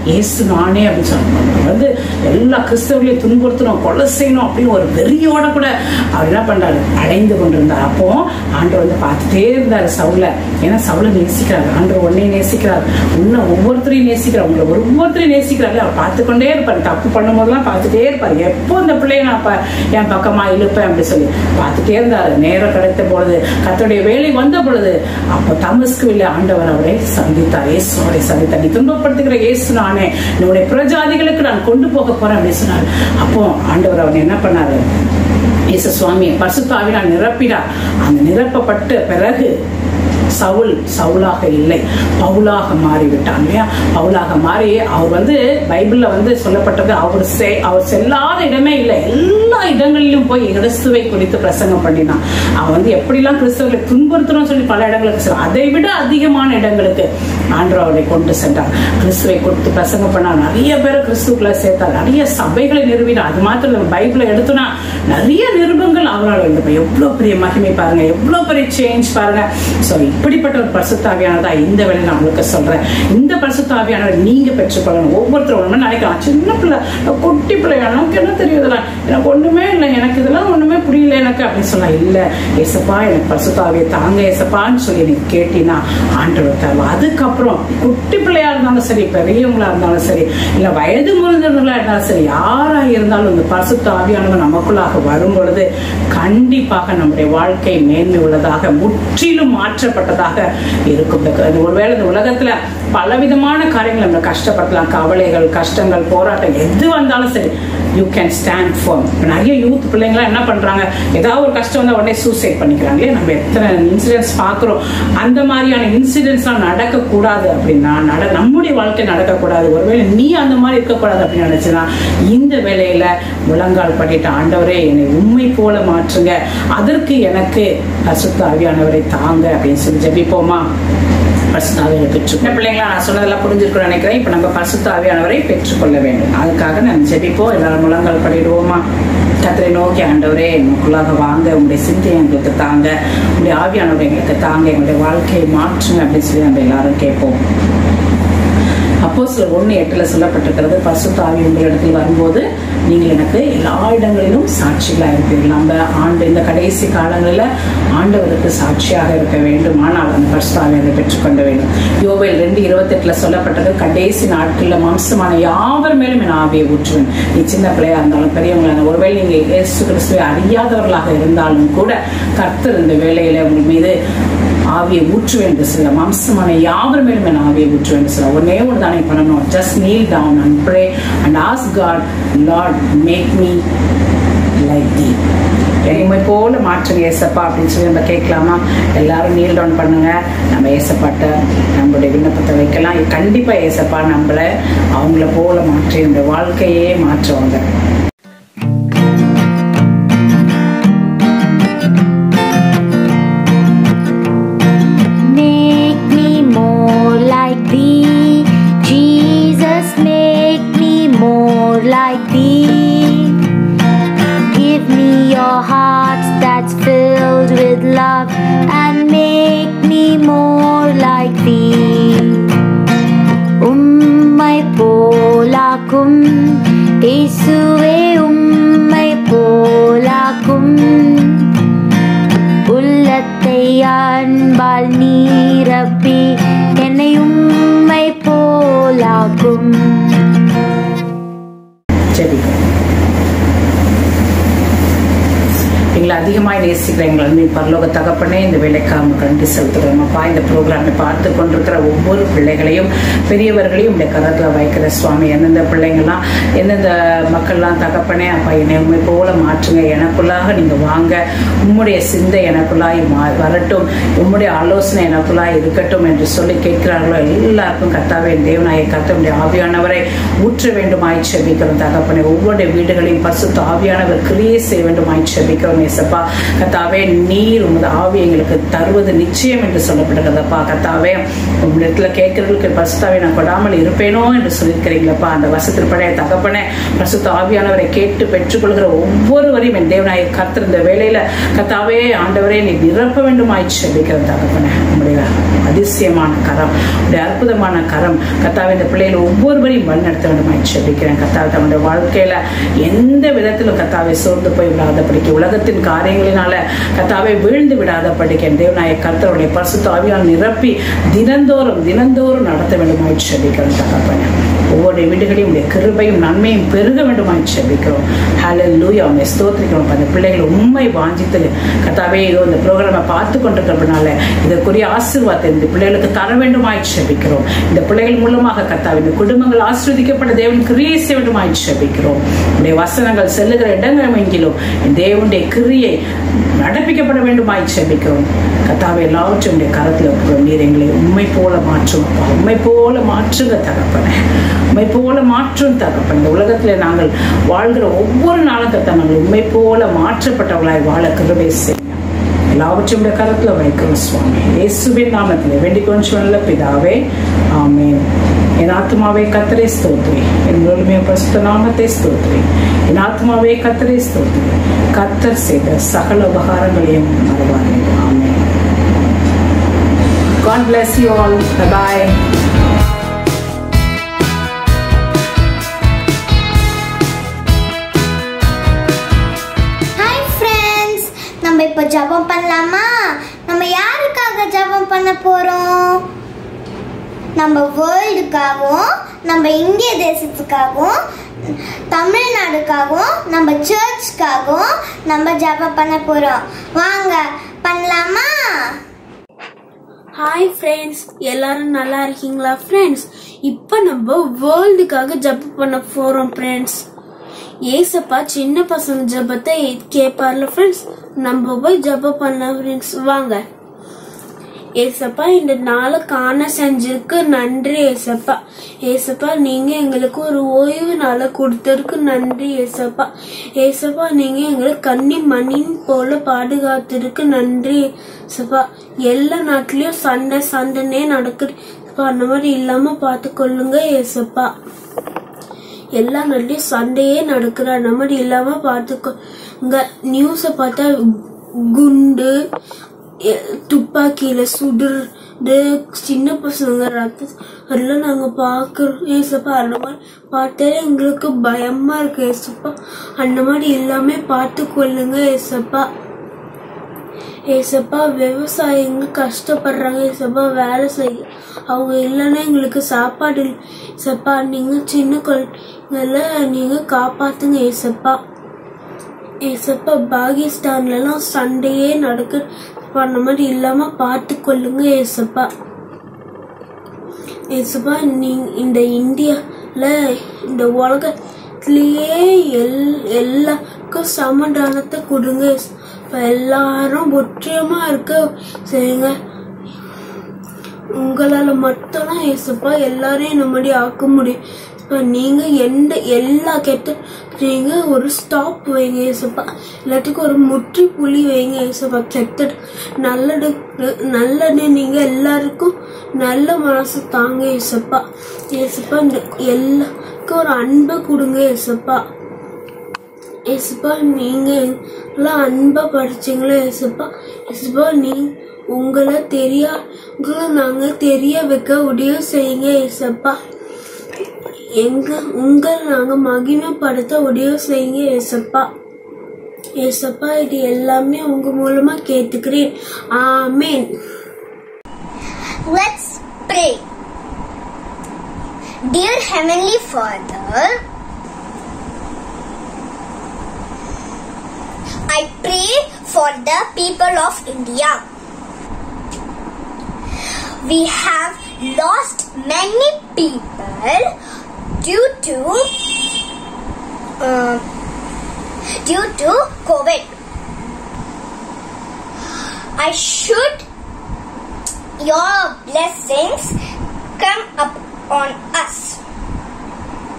இயேசு நானே அப்படின்னு சொன்னாங்க. வந்து எல்லா கிறிஸ்தவர்களையும் துன்புறுத்தணும், கொலை செய்யணும் அப்படின்னு ஒரு வெறியோட கூட அவர் என்ன பண்றாரு, அடைந்து கொண்டிருந்தார். அப்போ ஆண்டவர் வந்து பார்த்துட்டே இருந்தாரு சவுல. ஏன்னா சவுல நேசிக்கிறார், ஆண்டவர் உன்னை நேசிக்கிறார், உன்னை ஒவ்வொருத்தரையும் நேசிக்கிறார், உங்களை ஒவ்வொருத்தரையும் நேசிக்கிறாரு. அவர் பார்த்து கொண்டே இருப்பாரு, தப்பு பண்ணும் போதெல்லாம் பார்த்துட்டே இருப்பாரு. எப்போ இந்த பிள்ளைய நான் என் பக்கமா இழுப்பேன் அப்படி சொல்லி பார்த்துட்டே இருந்தாரு. நேரம் கிடைத்த பொழுது, கர்த்தருடைய வேலை வந்த பொழுது, அப்போ தமஸ்குவிலே ஆண்டவர் அவரை சந்தித்தார். இயேசுவை சந்தித்தார். நீ துன்பப்படுத்துகிற இயேசு நானே, உன்னுடைய பிரஜாதிகளுக்கு நான் கொண்டு போக போறேன் அப்படின்னு சொன்னார். அப்போ ஆண்டவர் அவனை என்ன பண்ணாரு, இயேசு சுவாமியை பரிசுத்த ஆவியால் நிரப்பினார். அந்த நிரப்பப்பட்ட பிறகு சவுல் சவுலாக இல்லை, பவுலாக மாறிவிட்டான் இல்லையா? பவுலாக மாறி அவர் வந்து பைபிள்ல வந்து சொல்லப்பட்டது, அவர் அவர் செல்லாத இடமே இல்லை, எல்லா இடங்களிலும் போய் கிறிஸ்துவை குறித்து பிரசங்கம் பண்ணினான். அவன் வந்து எப்படிலாம் கிறிஸ்தவர்களை துன்புறுத்தணும் சொல்லி பல இடங்களுக்கு செல்ல, அதை விட அதிகமான இடங்களுக்கு ஆண்டவர் அவரை கொண்டு சென்றார். கிறிஸ்துவை கொடுத்து பிரசங்கம் பண்ணார், நிறைய பேரை கிறிஸ்துக்குள்ள சேர்த்தார், நிறைய சபைகளை நிறுவினார். அது மாத்திரம் பைபிளை எடுத்தோம்னா நிறைய நிருபங்கள் அவரால் எழுத, எவ்வளவு பெரிய மகிமை பாருங்க, எவ்வளவு பெரிய சேஞ்ச் பாருங்க. சோ இப்படிப்பட்ட ஒரு பரிசுத்த ஆவியானதா இந்த வேலை நான் உங்களுக்கு சொல்றேன். இந்த பரிசுத்த ஆவியானவர் நீங்க பெற்றுக்கொள்ளணும். ஒவ்வொருத்தரும் ஒண்ணுமே நினைக்கலாம், சின்ன பிள்ளை, குட்டி பிள்ளையா, நமக்கு என்ன தெரியுதுல, எனக்கு ஒண்ணுமே இல்லை, எனக்கு இதெல்லாம் ஒண்ணுமே புரியல எனக்கு அப்படின்னு சொல்லலாம். இல்ல, ஏசப்பா எனக்கு பரிசுத்த ஆவியை தாங்க ஏசப்பான்னு சொல்லி நீங்க கேட்டீங்கன்னா ஆண்டவர் தருவா. அதுக்கப்புறம் குட்டி பிள்ளையா இருந்தாலும் சரி, பெரியவங்களா இருந்தாலும் சரி, இல்ல வயது முதிர்ந்தவர்களா இருந்தாலும் சரி, யாரா இருந்தாலும் இந்த பரிசுத்த ஆவியானவர் நமக்குள்ளாக வரும் பொழுது கண்டிப்பாக நம்முடைய வாழ்க்கை மேன்மை உள்ளதாக, முற்றிலும் மாற்றப்பட்டதாக இருக்கும். ஒருவேளை இந்த உலகத்துல பலவிதமான காரியங்கள் நம்ம கஷ்டப்படலாம், கவலைகள், கஷ்டங்கள், போராட்டம் எது வந்தாலும் சரி, யூ கேன் ஸ்டாண்ட் ஃபார்ம். நிறைய யூத் பிள்ளைங்களா என்ன பண்றாங்க, ஏதாவது ஒரு கஷ்டம் வந்து உடனே சூசைட் பண்ணிக்கிறாங்க. நம்ம எத்தனை இன்சிடென்ட்ஸ் பாக்குறோம். அந்த மாதிரியான இன்சிடென்ட்ஸ் எல்லாம் நடக்கக்கூடாது அப்படின்னா, நட நம்முடைய வாழ்க்கை நடக்கக்கூடாது, ஒருவேளை நீ அந்த மாதிரி இருக்கக்கூடாது அப்படின்னு நினைச்சுன்னா இந்த வேலையில முழங்கால் பண்ணிட்டு, ஆண்டவரே என்னை உண்மை போல மாற்றுங்க, அதற்கு எனக்கு பரிசுத்த ஆவியானவரை தாங்க அப்படின்னு சொல்லி ஜெபிப்போமா? பரிசுத்த ஆவியானவரை பெற்றுக்கொள்ள பிள்ளைங்களா, நான் சொன்னதெல்லாம் புரிஞ்சிருக்கணும்னு நினைக்கிறேன். இப்ப நம்ம பரிசுத்த ஆவியானவரை பெற்றுக்கொள்ள வேண்டும். அதுக்காக நம்ம ஜெபிப்போம். எல்லாரும் முழங்கால் பண்ணிடுவோமா? கர்த்தரை நோக்கி, ஆண்டவரே நமக்குள்ளாக வாங்க, உங்களுடைய சிந்தையை எங்களுக்கு தாங்க, உங்களுடைய ஆவியானவரை எங்களுக்கு தாங்க, எங்களுடைய வாழ்க்கையை மாற்றுங்க அப்படின்னு சொல்லி நம்ம எல்லாரும் கேட்போம். அப்போஸ்தலர் ஒன்று எட்டுல சொல்லப்பட்டிருக்கிறது, பரிசுத்த ஆவி உங்கள் இடத்தில் வரும்போது நீங்கள் எனக்கு எல்லா இடங்களிலும் சாட்சிகளா இருப்பீர்கள். நம்ம ஆண்டு இந்த கடைசி காலங்களில் ஆண்டவருக்கு சாட்சியாக இருக்க வேண்டும். ஆனால் அந்த பரிசுத்த ஆவியை பெற்றுக்கொள்ள வேண்டும். யோவேல் ரெண்டு இருபத்தி எட்டுல சொல்லப்பட்டது, கடைசி நாட்களில் மாம்சமான யாவர் மேலும் என் ஆவியை ஊற்றுவேன். நீ சின்ன பிள்ளையா இருந்தாலும் பெரியவங்களா, ஒருவேளை நீங்க இயேசு கிறிஸ்துவை அறியாதவர்களாக இருந்தாலும் கூட கர்த்தர் இந்த வேளையில உங்கள் மீது ஆவியை ஊற்றுவேன் என்று சொல்ல, மாம்சமான யாவர் மேலும் என் ஆவியை ஊற்றுவேன் என்று சொல்ல, ஒன்னே ஒன்று தானே பண்ணணும். Just kneel down and pray and ask God, Lord, make me like thee. என்னை போல மாற்றுங்க ஏசப்பா அப்படின்னு சொல்லி நம்ம கேட்கலாமா? எல்லாரும் kneel down பண்ணுங்க. நம்ம ஏசப்பாட்ட நம்மளுடைய விண்ணப்பத்தை வைக்கலாம். கண்டிப்பா ஏசப்பா நம்மள அவங்கள போல மாற்றி இந்த வாழ்க்கையே மாற்றுவாங்க. Like thee, give me your heart that's filled with love and make me more like thee. Ummai polakum Yesuve, ummai polakum, ullathai anbal neerappi ennai ummai polakum. எங்களை அதிகமாய் நேசிக்கிற எங்கள் அன்பு பரலோக தகப்பனே, இந்த வேலைக்காக கண்டு செலுத்துகிறோம் அப்பா. இந்த ப்ரோக்ராமை பார்த்து கொண்டிருக்கிற ஒவ்வொரு பிள்ளைகளையும் பெரியவர்களையும் இந்த கரத்தில் வைக்கிற சுவாமி. எந்தெந்த பிள்ளைங்கள்லாம் எந்தெந்த மக்கள்லாம் தகப்பனே அப்பா, என்னை உண்மை போல மாற்றுங்க, எனக்குள்ளாக நீங்க வாங்க, உம்முடைய சிந்தை எனக்குள்ளாய் வரட்டும், உம்முடைய ஆலோசனை எனக்குள்ளாய் இருக்கட்டும் என்று சொல்லி கேட்கிறார்களோ எல்லாருக்கும் கர்த்தாவே தேவனாய கர்த்தருடைய ஆவியானவரை ஊற்ற வேண்டுமாய் செபிக்கிறோம் தகப்பனே. ஒவ்வொரு வீடுகளையும் பரிசுத்த ஆவியானவர் கிரியை செய்ய வேண்டுமாய் செபிக்கிறோம் ஏசப்பா. கத்தாவே நீர் உமது ஆவி எங்களுக்கு தருவது நிச்சயம் என்று சொல்லப்பட்டிருக்கிறதப்பா. கத்தாவே உங்களிடத்துல கேட்கறதுக்கு பரிசுத்தாவே நான் கொடாமல் இருப்பேனோ என்று சொல்லியிருக்கிறீங்களப்பா. அந்த வசத்தில் பழைய தகப்பனே பரிசுத்த ஆவியானவரை கேட்டு பெற்றுக்கொள்கிற ஒவ்வொருவரையும் என் தேவனாய கர்த்தர் இந்த வேளையில கத்தாவே ஆண்டவரே நீ நிரப்ப வேண்டுமாய் செபிக்கிற தகப்பனே. உங்களுடைய அதிசயமான கரம், உடைய அற்புதமான கரம் கத்தாவே இந்த பிள்ளைகள் ஒவ்வொருவரையும் வழிநடத்த வேண்டுமாய் செபிக்கிறேன். கத்தாவே தன்னுடைய வாழ்க்கையில எந்த விதத்திலும் கத்தாவை சோர்ந்து போய் விடாதபடிக்கு, உலகத்தின் காரியங்களினால கத்தாவை வீழ்ந்து விடாதபடிக்கு என் தேவனாய கர்த்தருடைய பரிசுத்த ஆவியால் நிரப்பி தினந்தோறும் தினந்தோறும் நடத்த வேண்டுமாய் செபிக்கிறேன் தகப்பனே. ஒவ்வொரு வீடுகளையும் உடைய கிருபையும் நன்மையும் பெருக வேண்டுமாய் செபிக்கிறோம். ஹல்லேலூயா. உம்மை ஸ்தோத்திரிக்கிறோம். அந்த பிள்ளைகள் உண்மை வாஞ்சித்து கர்த்தாவே இதோ இந்த ப்ரோக்ராமை பார்த்து கொண்டிருக்கிறதுனால இதற்குரிய ஆசீர்வாதத்தை இந்த பிள்ளைகளுக்கு தர வேண்டுமாய் செபிக்கிறோம். இந்த பிள்ளைகள் மூலமாக கர்த்தாவே இந்த குடும்பங்கள் ஆசீர்வதிக்கப்பட்ட தேவன் கிரியை செய்ய வேண்டுமாய் செபிக்கிறோம். உடைய வசனங்கள் செல்லுகிற இடங்கள் எங்கிலும் தேவனுடைய கிரியை நடப்பிக்கப்பட வேண்டுமாய் செபிக்கிறோம். கர்த்தாவே எல்லாவற்றையும் உடைய கரத்தில் இருக்கிறோம். நீர் எங்களை உண்மை போல மாற்றும், உண்மை போல மாற்றுங்க தகப்பனே, உண்மை போல மாற்றும் தகப்பன். இந்த உலகத்துல நாங்கள் வாழ்கிற ஒவ்வொரு நாளும் கர்த்தா நாங்கள் உண்மை போல மாற்றப்பட்டவர்களாய் வாழ கிருபை செய்யுங்க. எல்லாவற்றையும் கரத்துல வைக்கிறோம் சுவாமி. இயேசுவின் நாமத்திலே வேண்டிக் கொள்ளும் பிதாவே, ஆமென். என் ஆத்மாவே கர்த்தரை ஸ்தோத்திரி, என் முழுமைய பரிசுத்த நாமத்தை ஸ்தோத்திரி. என் ஆத்மாவே கர்த்தரை ஸ்தோத்திரி, கர்த்தர் செய்த சகல உபகாரங்களையும் மறவாதே. ஆமென். God bless you all. Bye. நம்ம இப்ப ஜெபம் பண்ணலாமா? நம்ம யாருக்காக ஜெபம் பண்ண போறோம்? நம்ம வேர்ல்டுக்காகவும், நம்ம இந்திய தேசத்துக்காகவும், தமிழ்நாடுக்காகவும், நம்ம சர்ச்சுக்காகவும் நம்ம ஜெபம் பண்ண போறோம். வாங்க பண்ணலாமா? ஹாய் ஃப்ரெண்ட்ஸ், எல்லாரும் நல்லா இருக்கீங்களா ஃப்ரெண்ட்ஸ்? இப்போ நம்ம வேர்ல்டுக்காக ஜெபம் பண்ண போறோம் ஃப்ரெண்ட்ஸ். ஏசப்பா சின்ன பசங்க ஜெபத்தை கேட்பார்ல ஃப்ரெண்ட்ஸ், நம்ம போய் ஜெபம் பண்ண ஃப்ரெண்ட்ஸ். வாங்க. ஏசப்பா இந்த நாளை காண செஞ்சிருக்கு நன்றி ஏசப்பா. ஏசப்பா நீங்க எங்களுக்கு ஒரு ஓய்வு நாளை கொடுத்ததுக்கு நன்றி ஏசப்பா. ஏசப்பா நீங்க எங்களுக்கு கன்னி மணின் போல பாதுகாத்திருக்கு நன்றி ஏசப்பா. எல்லா நாட்டிலயும் சண்டை சண்டைனே நடக்குது, அந்த மாதிரி இல்லாம பாத்துக்கொள்ளுங்க ஏசப்பா. எல்லா நாட்டிலயும் சண்டையே நடக்குற அந்த மாதிரி இல்லாம பாத்துக்கோங்க. நியூஸ பார்த்தா குண்டு துப்பாக்கியில சுடுறது, சின்ன பசங்க ரத்தம் அதெல்லாம் நாங்க பாக்குறோம் ஏசப்பா. அந்த மாதிரி பார்த்தாலே எங்களுக்கு பயமா இருக்கு ஏசப்பா. அந்த மாதிரி எல்லாமே பார்த்து கொள்ளுங்க ஏசப்பா. ஏசப்பா விவசாயிங்க கஷ்டப்படுறாங்க ஏசப்பா, வேலை செய்ய அவங்க இல்லைன்னா எங்களுக்கு சாப்பாடு ஏசப்பா. நீங்க சின்ன குழந்தைங்கள நீங்க காப்பாத்துங்க ஏசப்பா. ஏசப்பா பாகிஸ்தான்ல எல்லாம் சண்டையே நடக்குது, அந்த மாதிரி இல்லாம பார்த்து கொள்ளுங்க ஏசப்பா. ஏசப்பா நீங்க இந்த இந்தியால இந்த உலகத்திலேயே எல் எல்லாருக்கும் சமாதானத்தை கொடுங்க. எல்லாரும் ஒற்றுமையா இருக்க செய்யுங்க. உங்களால மட்டும்தான் ஏசப்பா எல்லாரையும் இந்த மாதிரி ஆக்க முடியும். நீங்க எந்த எல்லா கெட்ட நீங்க ஒரு ஸ்டாப் வைங்க ஏசப்பா. எல்லாத்துக்கும் ஒரு முற்றுப்புள்ளி வைங்க ஏசப்பா. கெட்ட நல்லது நல்லது நீங்க எல்லாருக்கும் நல்ல மனசு தாங்க ஏசப்பா. ஏசப்பா இந்த எல்லாருக்கும் ஒரு அன்பை கொடுங்க ஏசப்பா. ஏசப்பா நீங்க எல்லாம் அன்பா படிச்சீங்களா ஏசப்பா. ஏசப்பா நீ உங்களை தெரியா உங்களை நாங்க தெரிய வைக்க உதவி செய்யுங்க ஏசப்பா. எங்க உங்களை நாங்க மகிமைப்படுத்த உதவி செய்யுங்க ஏசப்பா. ஏசப்பா இது எல்லாமே உங்க மூலமா கேட்டுக்கிறேன். ஆமென். Let's pray. Dear Heavenly Father, I pray for the people of India. We have lost many people due to uh, due to COVID. I should your blessings come up on us,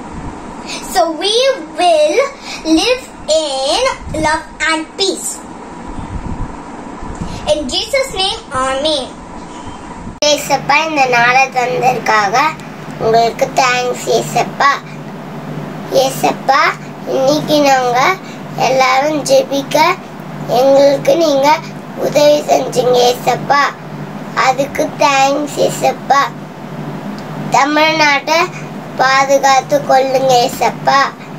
so we will live in love and peace. In Jesus name, Amen. ஏசப்பா, இந்த நாளை தந்ததற்காக உங்களுக்கு thanks ஏசப்பா. ஏசப்பா, இன்னைக்கு நாங்க எல்லாரும் ஜெபிக்க எங்களுக்கு நீங்க உதவி செஞ்சீங்க ஏசப்பா. அதுக்கு தேங்க்ஸ் ஏசப்பா. தமிழ்நாட்டை பாதுகாத்து கொள்ளுங்க ஏசப்பா.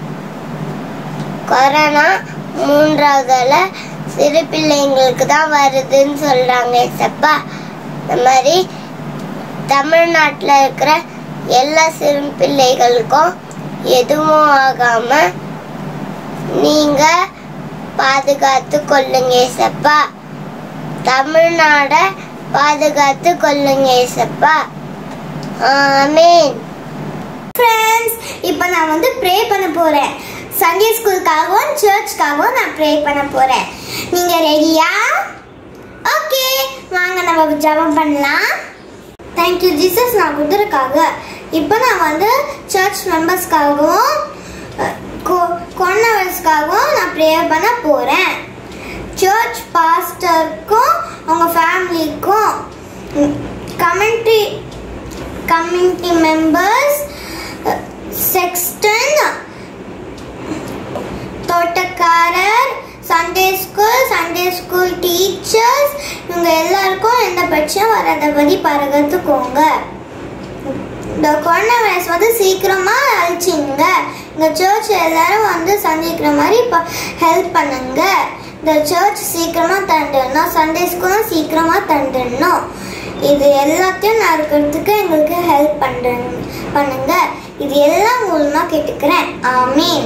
கொரோனா மூன்றாவதுல சிறு பிள்ளைங்களுக்கு தான் வருதுன்னு சொல்றாங்க ஏசப்பா. இந்த மாதிரி தமிழ்நாட்டில் இருக்கிற எல்லா சிறு பிள்ளைகளுக்கும் எதுவும் ஆகாம நீங்க பாதுகாத்து கொள்ளுங்க ஏசப்பா. தமிழ்நாடை பாதுகாத்து கொள்ளுங்க ஏசப்பா. ஆமென். ஃப்ரெண்ட்ஸ், இப்போ நான் வந்து ப்ரே பண்ண போறேன். சண்டே ஸ்கூலுக்காகவும் சர்ச்சுக்காகவும் நான் ப்ரே பண்ண போறேன். நீங்க ரெடியா? ஓகே, வாங்க நம்ம ஜெபம் பண்ணலாம். தேங்க்யூ ஜீசஸ் நான் கொடுத்துருக்காக. இப்போ நான் வந்து சர்ச் மெம்பர்ஸ்க்காகவும் கொன்னவர்ஸ்க்காகவும் நான் ப்ரே பண்ண போறேன். சர்ச் பாஸ்டருக்கும் அவங்க ஃபேமிலிக்கும், கமெண்ட்ரி கம்யூனிட்டி மெம்பர்ஸ், செக்ஸ்டன், தோட்டக்காரர், Sunday school Sunday school teachers, இவங்க எல்லாருக்கும் எந்த பிரச்சனையும் வராதபடி பாதுகாத்துக்கோங்க. இந்த கொரோனா வைரஸ் வந்து சீக்கிரமா அழிச்சிங்க. இந்த சர்ச் எல்லாரும் வந்து சந்திக்கிற மாதிரி இப்போ ஹெல்ப் பண்ணுங்க. இந்த சர்ச் சீக்கிரமா தந்துடணும், சண்டே ஸ்கூலும் சீக்கிரமா தந்துடணும். இது எல்லாத்தையும் நான் இருக்கிறதுக்கு எங்களுக்கு ஹெல்ப் பண்றேன் பண்ணுங்க. இது எல்லாம் மூலமா கேட்டுக்கிறேன். ஆமீன்.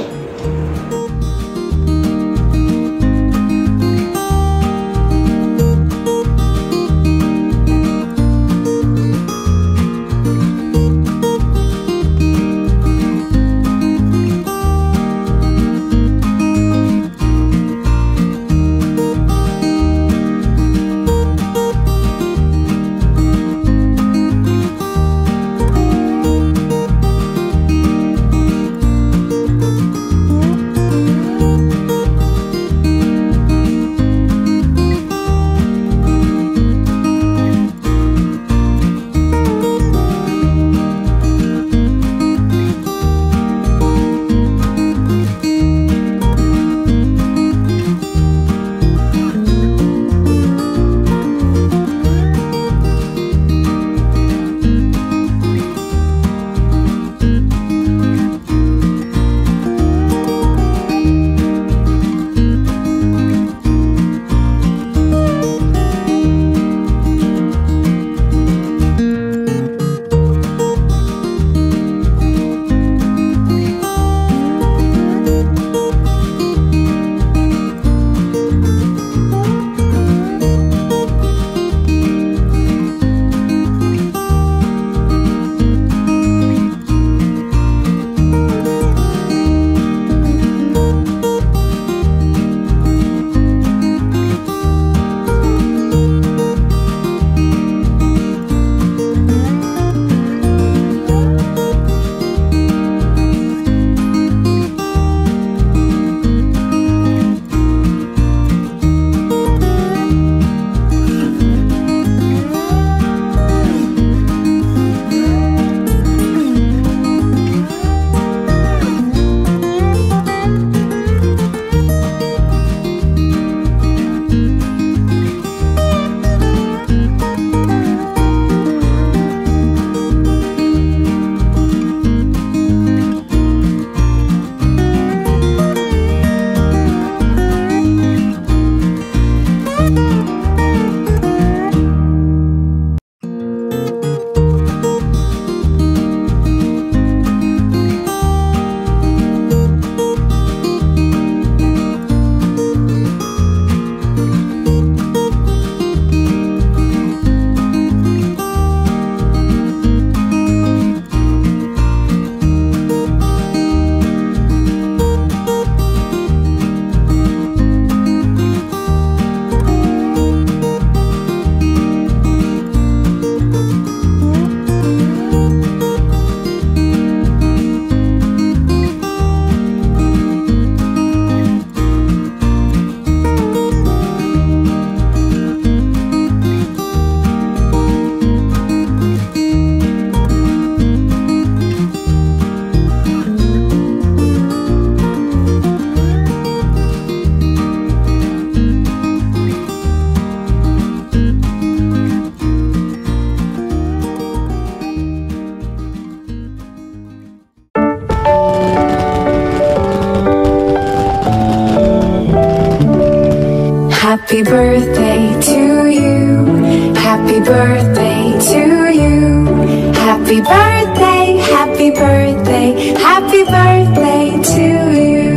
Happy birthday to you. Happy birthday to you. Happy birthday, happy birthday, happy birthday to you.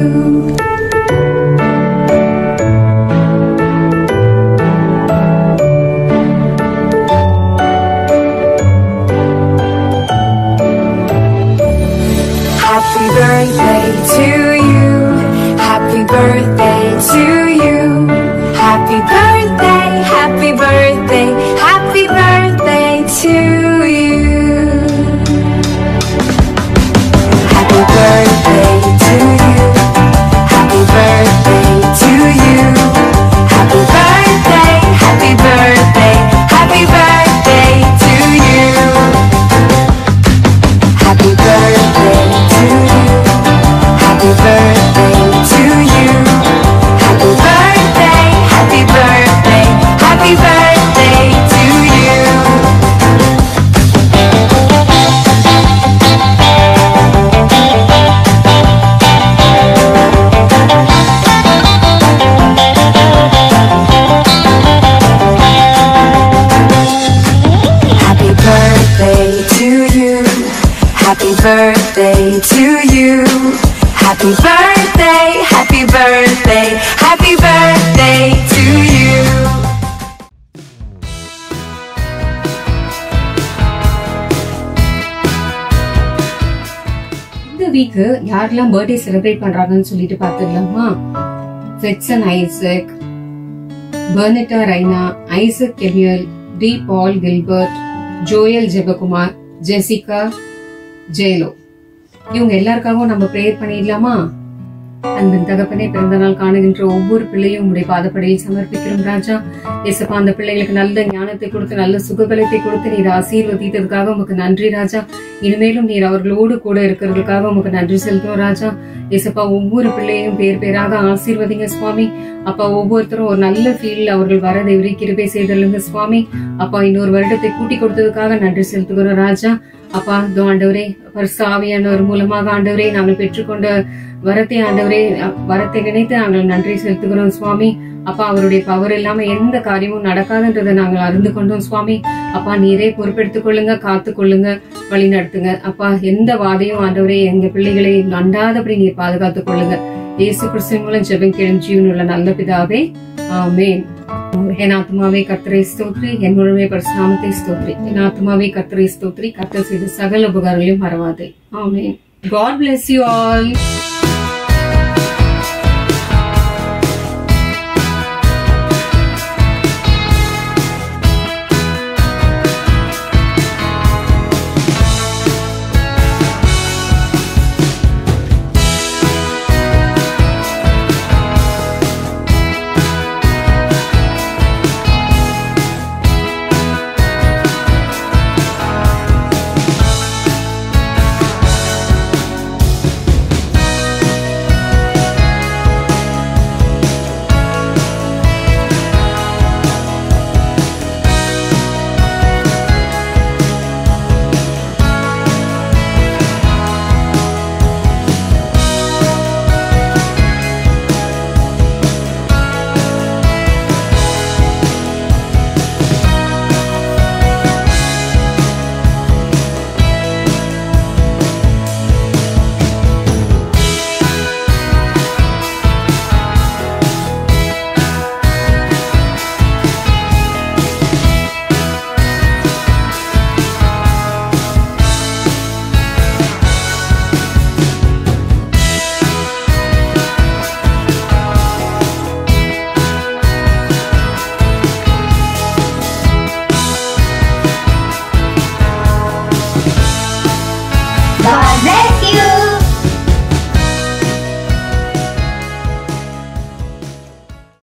Happy birthday to you. Happy birthday to you. Happy birthday, happy birthday, happy birthday to you. Happy birthday to you. Happy birthday to you. Happy birthday, happy birthday, happy birthday to you. Happy birthday to you. Happy birthday to you. Happy birthday, happy birthday, happy birthday to you. Happy birthday to you. Happy birthday to you. Happy birthday, happy birthday, happy birthday to you. இந்த week யாரெல்லாம் birthday celebrate பண்றாங்கன்னு சொல்லிட்டு பாத்துடலாமா? Fitson Isaac, Bernita Raina, Isaac Kemuel, D Paul Gilbert, Joel Jebakumar, Jessica, ஜெயலோ, இவங்க எல்லாருக்காகவும் நம்ம prayer பண்ணிடலாமா? அன்பின் தகப்பனே, பிறந்த நாள் காணுகின்ற ஒவ்வொரு பிள்ளையும் உங்களுடைய பாதப்படையில் சமர்ப்பிக்கிறோம் ராஜா. ஏசப்பா, அந்த பிள்ளைகளுக்கு நல்ல ஞானத்தை கொடுத்து நல்ல சுகபலத்தை கொடுத்து நீர் ஆசீர்வதித்ததுக்காக உமக்கு நன்றி ராஜா. இனிமேலும் நீர் அவர்களோடு கூட இருக்கிறதுக்காக உமக்கு நன்றி செலுத்துவோம் ராஜா. ஏசப்பா, ஒவ்வொரு பிள்ளையும் பேர் பேராக ஆசீர்வதிங்க சுவாமி. அப்பா, ஒவ்வொருத்தரும் ஒரு நல்ல ஃபீல்ட்ல அவர்கள் வர தேவரே கிருபை செய்தல்லுங்க சுவாமி. அப்பா, இன்னொரு வருடத்தை கூட்டி கொடுத்ததுக்காக நன்றி செலுத்துகிறோம் ராஜா. அப்பா, இதோ ஆண்டவரே, பரிசுத்த ஆவியானவர் மூலமாக ஆண்டவரே நாங்கள் பெற்றுக்கொண்ட வரத்தை ஆண்டவரே வரத்தை நினைத்து நாங்கள் நன்றி செலுத்துகிறோம் சுவாமி. அப்பா, அவருடைய பவர் இல்லாம எந்த காரியமும் நடக்காதுன்றதை நாங்கள் அறிந்து கொண்டோம் சுவாமி. அப்பா, நீரே பொறுப்பெடுத்துக் கொள்ளுங்க, காத்து கொள்ளுங்க, வழி நடத்துங்க. அப்பா, எந்த வாதையும் ஆண்டவரே எங்க பிள்ளைகளை அண்டாதபடி நீர் பாதுகாத்துக் கொள்ளுங்க. இயேசு கிறிஸ்துவின் மூலம் ஜெபம் கேளும் ஜீவனுள்ள நல்ல பிதாவே, ஆமென். என் ஆத்மாவே கர்த்தரை ஸ்தோத்ரி, என் முழுமை பரிசுநாமத்தை ஸ்தோத்ரி. என் ஆத்மாவே கர்த்தரை ஸ்தோத்ரி, கர்த்தர் செய்த சகல உபகாரங்களையும் மறவாதே. ஆமென். God bless you all.